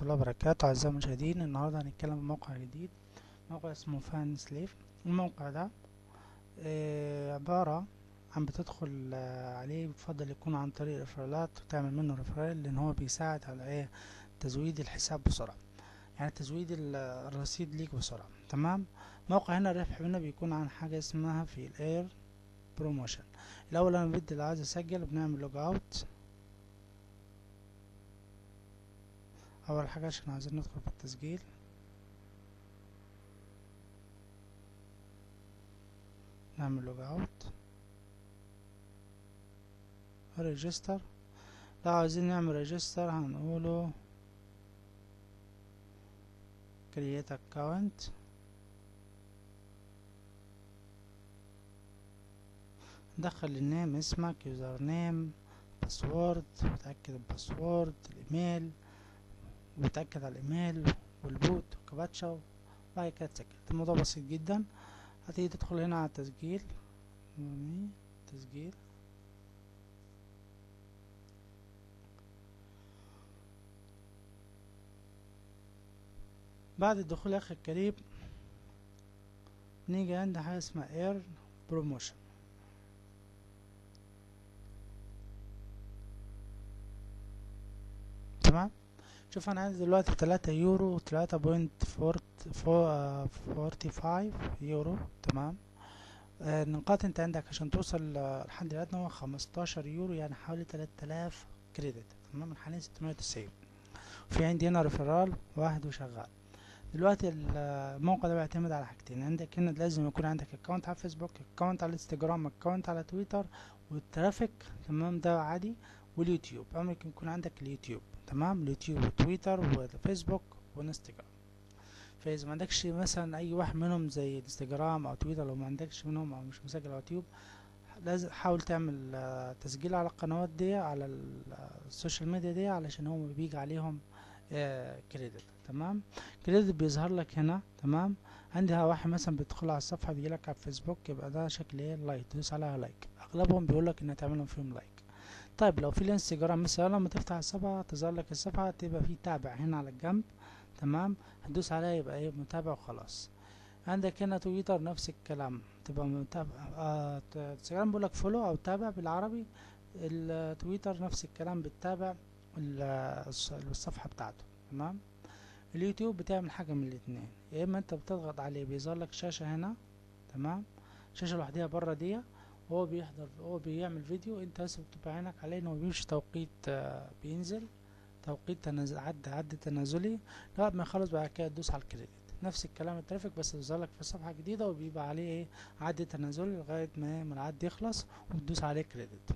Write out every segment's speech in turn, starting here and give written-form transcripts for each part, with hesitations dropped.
الله وبركاته. أعزائي المشاهدين، النهاردة هنتكلم عن موقع جديد، موقع اسمه فان سليف. الموقع ده عبارة عن بتدخل عليه، بفضل يكون عن طريق ريفرالات وتعمل منه ريفرال، لأن هو بيساعد على تزويد الحساب بسرعة، يعني تزويد الرصيد ليك بسرعة. تمام. موقع هنا الربح منه بيكون عن حاجة اسمها في الاير بروموشن. الأول أنا بدي اللي عايز أسجل بنعمل لوج اوت. اول حاجة عشان عايزين ندخل في التسجيل نعمل لوج اوت، ريجستر. لو عايزين نعمل ريجستر هنقوله create account. ندخل النيم، اسمك، يوزر نيم، باسورد، وتأكد الباسورد، الايميل، وتأكد على الايميل والبوت وكابتشا، وبعد كده تسجل. الموضوع بسيط جدا. هتيجي تدخل هنا على التسجيل، تسجيل. بعد الدخول يا اخي الكريم نيجي عند حاجة اسمها اير بروموشن. تمام. شوف انا عندي دلوقتي 3 يورو، 3.45 يورو. تمام. النقاط انت عندك عشان توصل لحد دلوقتي هو 15 يورو، يعني حوالي 3000 كريدت. تمام. من حاليا 690. في عندي هنا ريفرال واحد وشغال دلوقتي. الموقع ده بيعتمد على حاجتين. عندك هنا لازم يكون عندك اكونت على فيسبوك، اكونت على الانستجرام، اكونت على تويتر، والترافيك. تمام. ده عادي. واليوتيوب ممكن يكون عندك اليوتيوب. تمام. اليوتيوب وتويتر وفيسبوك وانستجرام. فاذا ما عندكش مثلا اي واحد منهم زي انستجرام او تويتر، لو ما عندكش منهم او مش مسجل على يوتيوب، لازم حاول تعمل تسجيل على القنوات دي، على السوشيال ميديا دي، علشان هم بيجي عليهم كريدت. تمام. كريدت بيظهر لك هنا. تمام. عندها واحد مثلا بيدخل على الصفحه بيجيلك على الفيسبوك، يبقى ده شكل لايك، تدوس عليها لايك. اغلبهم بيقولك ان تعملهم فيهم لايك. طيب لو في الانستجرام مثلا، لما تفتح الصفحه تظهر لك الصفحه، تبقى في تابع هنا على الجنب. تمام. هتدوس عليها يبقى متابع وخلاص. عندك هنا تويتر نفس الكلام، تبقى متابع. انستجرام بيقولك فولو او تابع بالعربي. التويتر نفس الكلام، بتتابع الصفحة بتاعته. تمام. اليوتيوب بتعمل حاجة من الاتنين، يا اما انت بتضغط عليه بيظهر لك شاشة هنا. تمام. شاشة لوحدها بره دي، هو بيحضر، هو بيعمل فيديو، انت بس بتبقى عينك عليه انه بيمشي توقيت، بينزل توقيت تنازل، عد تنازلي. لغاية ما يخلص بعد كده تدوس على الكريدت. نفس الكلام الترافيك، بس يظهر لك في صفحة جديدة وبيبقى عليه عد تنازلي لغاية ما العد يخلص وتدوس عليه كريدت.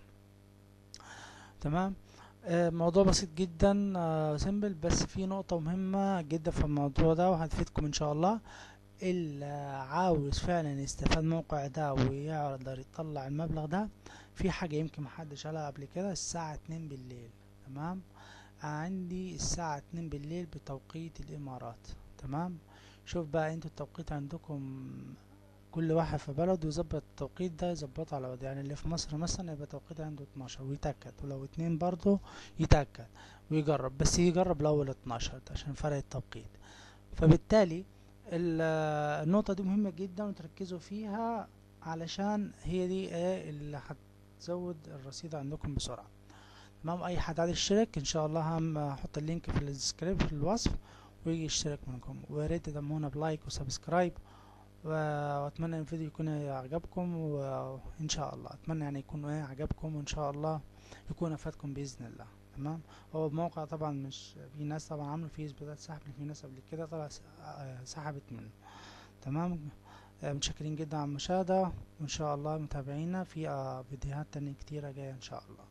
تمام. موضوع بسيط جدا، سيمبل، بس في نقطة مهمة جدا في الموضوع ده وهتفيدكم ان شاء الله. اللي عاوز فعلا يستفاد الموقع ده ويقدر يطلع المبلغ ده، في حاجة يمكن محدش قالها قبل كده: الساعة 2 بالليل. تمام. عندي الساعة 2 بالليل بتوقيت الامارات. تمام. شوف بقى انتوا التوقيت عندكم، كل واحد في بلده يظبط التوقيت ده، يظبطه على وضع. يعني اللي في مصر مثلا يبقى توقيت عنده 12 ويتأكد، ولو 2 برضه يتأكد ويجرب، بس يجرب الأول 12 عشان فرق التوقيت. فبالتالي النقطة دي مهمة جدا وتركزوا فيها، علشان هي دي اللي هتزود الرصيد عندكم بسرعة. تمام. اي حد عايز يشترك ان شاء الله هحط اللينك في الديسكريبشن في الوصف، ويجي يشترك منكم. ويا ريت تدعمونا بلايك وسبسكرايب، واتمنى ان الفيديو يكون عجبكم، وان شاء الله اتمنى يعني يكون عجبكم، وان شاء الله يكون افادكم باذن الله. تمام. هو الموقع طبعا مش في ناس طبعا عملوا فيه اثباتات سحب، في ناس قبل كده طلع سحبت منه. تمام. متشكرين جدا على المشاهدة، وان شاء الله متابعينا في فيديوهات تانية كتيرة جاية ان شاء الله.